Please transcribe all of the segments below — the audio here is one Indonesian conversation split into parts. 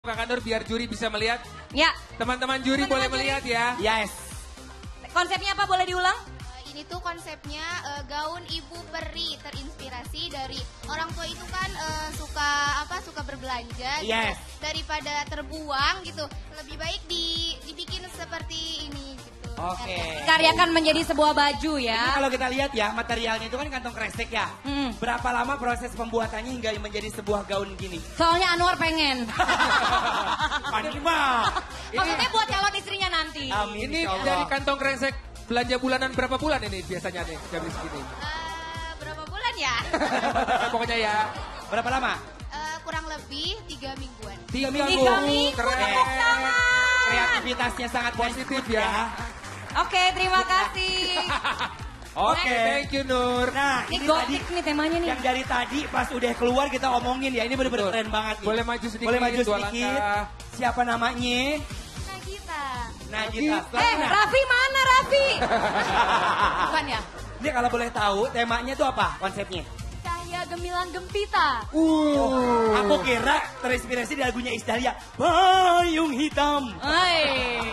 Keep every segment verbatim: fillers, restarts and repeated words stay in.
Kakak Nur biar juri bisa melihat. Ya. Teman-teman juri boleh juri. melihat ya. Yes. Konsepnya apa, boleh diulang? Uh, ini tuh konsepnya uh, gaun ibu peri, terinspirasi dari orang tua itu kan uh, suka apa suka berbelanja Yes. gitu. Daripada terbuang gitu, lebih baik di, dibikin seperti ini gitu. Oke. Okay. Dikaryakan menjadi sebuah baju Ini ya. kalau kita lihat ya, materialnya itu kan kantong kresek ya. Hmm. Berapa lama proses pembuatannya hingga menjadi sebuah gaun gini? Soalnya Anwar pengen. Panima. Maksudnya buat calon istrinya nanti. Amin. Ini insyaallah. dari kantong kresek belanja bulanan berapa bulan ini biasanya nih jam segini? Uh, berapa bulan ya? Pokoknya ya. Berapa lama? Uh, kurang lebih tiga mingguan. Tiga minggu. Tiga minggu, Keren. tepuk tangan. Kreativitasnya sangat Positif positif ya. Oke, terima kasih. Oke. Thank you Nur. Nah, Ini ini tadi gotik nih temanya nih. yang dari tadi pas udah keluar kita omongin ya, ini bener-bener Betul. keren banget nih. Boleh maju sedikit, Boleh maju dua sedikit. langkah. Siapa namanya? Nagita. Najita. Eh, Raffi mana Raffi? Bukan ya? Ini kalau boleh tahu temanya itu apa konsepnya? Cahaya gemilang gempita. Uh. Aku kira terinspirasi dari lagunya Isdalia, Payung Hitam. Hai.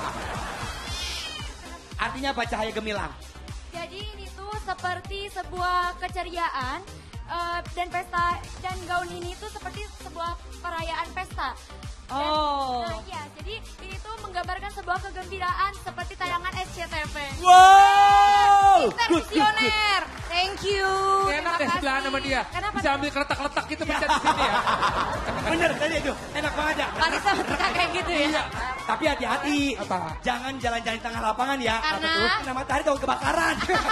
Artinya apa cahaya gemilang? Jadi ini tuh seperti sebuah keceriaan uh, dan pesta dan gaun ini tuh seperti sebuah perayaan pesta. Dan, Oh. Nah iya, jadi ini tuh menggambarkan sebuah kegembiraan seperti tayangan S C T V. Wow! Mister Good, good, good. Visioner. Thank you. Enak Terima deh kasih. sebelahan sama dia. Kenapa? Bisa ambil keletak-keletak gitu pencet di sini ya. Bener tadi itu, enak banget ya. Pasti sama suka kayak gitu ya. Tapi hati-hati, Apa? jangan jalan-jalan di tengah lapangan ya. Karena? Apa tuh? Kena matahari tahu kebakaran.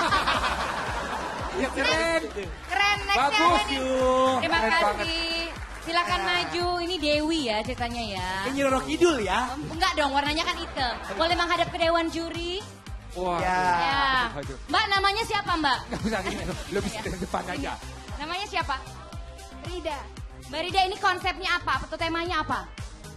Ya keren. Keren, next Bagus. siapa nih? Yuk. Terima Keren kasih. Silakan maju. Ini Dewi ya ceritanya ya. Ini Roro Kidul ya. Enggak dong, warnanya kan hitam. Boleh menghadap ke dewan juri? Wah. Ya. Ya. Aduh. Mbak, namanya siapa Mbak? Gak bisa gini, lo bisa dari depan aja. Namanya siapa? Rida. Mbak Rida, ini konsepnya apa? Atau temanya apa?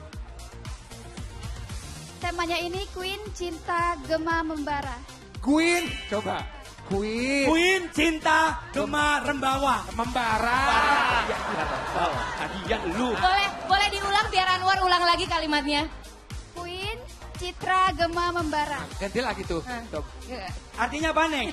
Temanya ini Queen Cinta Gema Membara. Queen, coba. Queen. Queen Cinta Gema Rembawa. Membara. Ya, wow. Hadiah lu. Boleh boleh diulang biar Anwar ulang lagi kalimatnya. Queen Citra Gema Membara. Ganti lagi tuh. Hah. Tuh. Artinya apa, Neng?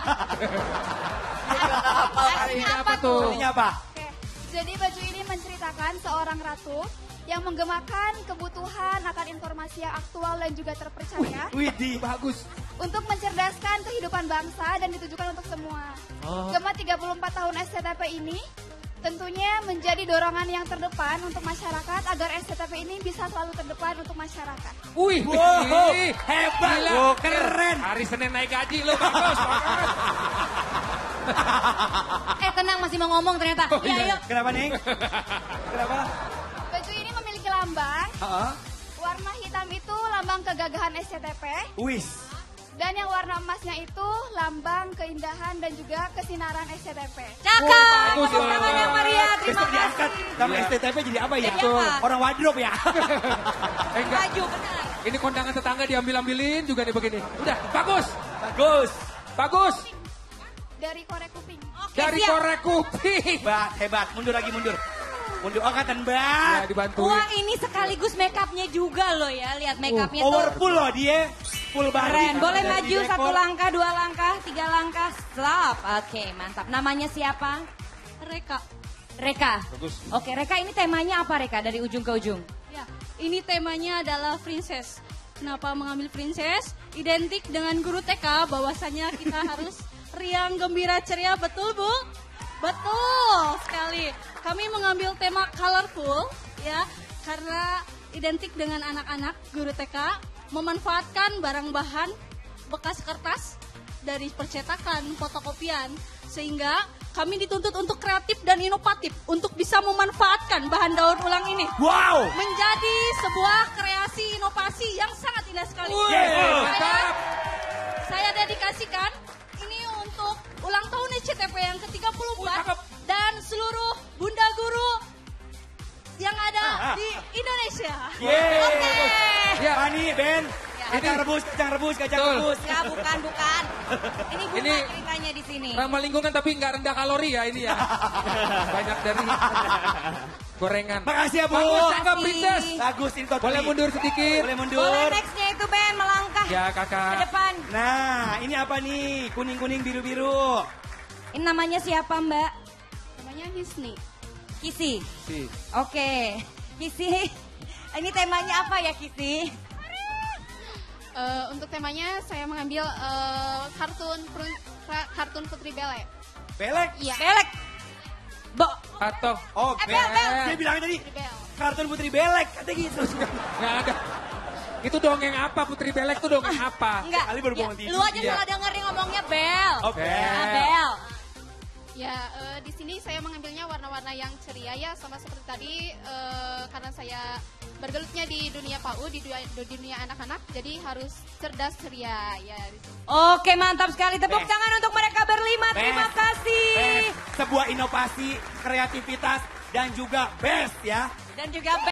Artinya apa tuh? Artinya apa? Oke. Jadi baju ini menceritakan seorang ratu yang menggemakan kebutuhan akan informasi yang aktual dan juga terpercaya Widih. Bagus. untuk mencerdaskan kehidupan bangsa dan ditujukan untuk semua. Oh. Gema tiga puluh empat tahun S C T P ini tentunya menjadi dorongan yang terdepan untuk masyarakat agar S C T P ini bisa selalu terdepan untuk masyarakat. Wih, Wow, wih. hebat. Gila. Wow, keren. Hari Senin naik gaji lo, bagus, bagus. Eh tenang, masih mau ngomong ternyata. Oh, Ya, iya. ayo. Kenapa, Neng? Kenapa? Baju ini memiliki lambang, Heeh. warna hitam itu lambang kegagahan S C T P, Wis. dan yang warna emasnya itu lambang keindahan dan juga kesinaran S C T P. Cakep. bagus, Tepuk tangan yang meriah. Terima Besok diangkat kasih. nama Iya. S T T P jadi apa ya? Jadi apa? Orang wardrobe ya? Eh, enggak. Baju benar. Ini kondangan tetangga diambil-ambilin juga nih begini. Udah, bagus. Bagus. Bagus. Dari korek kuping. Oke, Dari siap. korek kuping. Hebat, hebat. Mundur lagi, mundur. Mundur. Oh, kata Ya, Mbak. dibantuin. Wah, ini sekaligus make upnya juga loh ya. Lihat make upnya tuh. Powerful loh dia. Full body. Keren. Boleh Dari maju rekor. satu langkah, dua langkah, tiga langkah. Stop. Oke, mantap. Namanya siapa? Reka. Reka. Bagus. Oke, Reka, ini temanya apa Reka dari ujung ke ujung? Ya, ini temanya adalah princess. Kenapa mengambil princess? Identik dengan guru T K bahwasanya kita harus riang, gembira, ceria, betul Bu? Betul sekali. Kami mengambil tema colorful ya, karena identik dengan anak-anak guru T K memanfaatkan barang bahan bekas kertas dari percetakan, fotokopian, sehingga kami dituntut untuk kreatif dan inovatif untuk bisa memanfaatkan bahan daur ulang ini Wow. menjadi sebuah kreasi inovasi yang sangat indah sekali. Wih, Yes. mantap. Saya dedikasikan ini untuk ulang tahun S C T P yang ke tiga puluh empat Wih, cakep. dan seluruh bunda guru yang ada Ah, ah. di Indonesia. Yeay. Oke. Ya. Fani, Ben. Ya. Kacang rebus, kacang rebus, kacang Betul. rebus. Ya, bukan, bukan. Ini bunga Ini- ceritanya di sini. Ramah lingkungan tapi nggak rendah kalori ya ini ya. Banyak dari gorengan. Makasih ya, Bu. Bagus, Kakak Makasih. Princess. Bagus ini Totri. Boleh mundur sedikit. Boleh mundur. Boleh nextnya itu Ben melangkah Ya ke kakak. depan. Nah, ini apa nih? Kuning-kuning, biru-biru. Ini namanya siapa Mbak? Namanya Hisni. Kisi. Si. Oke. Kisi. Ini temanya apa ya Kisi? Eh, untuk temanya saya mengambil eh, kartun Prun- Ra- kartun Putri Bele. Belek. Iya. Belek. Bo. Atau Oh, Eh, Bel, Bel. Dia bilang tadi Putri Bele. kartun Putri Belek, kata gitu. nggak ada. Itu dongeng apa Putri Belek tuh dongeng apa? Enggak. Kali baru Ya, bangun tidur. lu aja Iya. salah denger nih ngomongnya Bel. Oh, Bel. Ah, Bel. Ya, eh, di sini saya mengambilnya warna-warna yang ceria ya, sama seperti tadi eh, karena saya bergelutnya di dunia P A U, di dunia, di dunia anak-anak, jadi harus cerdas ceria ya. di sini. Oke, mantap sekali. Tepuk Best. tangan untuk mereka berlima. Terima Best. kasih. Best. Sebuah inovasi, kreativitas, dan juga best ya. Dan juga